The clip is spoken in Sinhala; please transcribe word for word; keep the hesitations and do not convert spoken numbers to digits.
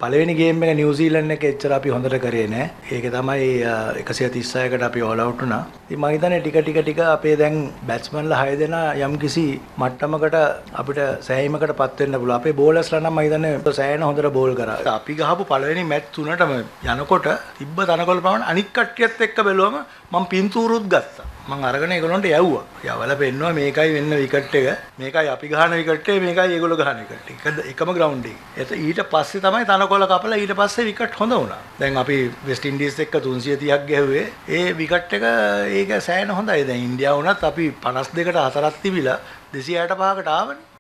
පළවෙනි ගේම් එක නිව්සීලන්ත එක එච්චර අපි හොඳට කරේ නෑ. ඒක තමයි එකසිය තිස් හයකට අපි ඕල් අවුට් වුණා. ඉතින් මම හිතන්නේ ටික ටික ටික අපේ දැන් බැට්ස්මන්ලා හය දෙනා යම්කිසි මට්ටමකට අපිට සෑහීමකටපත් වෙන්න පුළුවන්. අපේ බෝලර්ස්ලා නම් මම හිතන්නේ සෑහෙන හොඳට බෝල් කරා. අපි ගහපු පළවෙනි මැච් තුනටම යනකොට තිබ්බ තනකොළ ප්‍රමාණ අනික් කට්ටියත් එක්ක බැලුවම මම පින්තූරුත් ගත්තා. මම අරගෙන ඒගොල්ලන්ට යවුවා. යවලා පෙන්නුවා මේකයි වෙන්න විකට් එක. මේකයි අපි ගහන විකට් එක, මේකයි ඒගොල්ලෝ ගහන විකට් එක. එකම ග්‍රවුන්ඩ් එකේ. ඊට පස්සේ තමයි තනකොළ කපලා ඊට පස්සේ විකට් හොඳ වුණා. දැන් අපි වෙස්ට් ඉන්ඩීස් එක්ක තුන්සිය තිහක් ගැහුවේ. ඒ විකට් එක ඒක සෑහෙන හොඳයි. දැන් ඉන්දියාව වුණත් අපි පනස් දෙකට හතරක් තිබිලා දෙසිය හැට පහකට ආවනේ.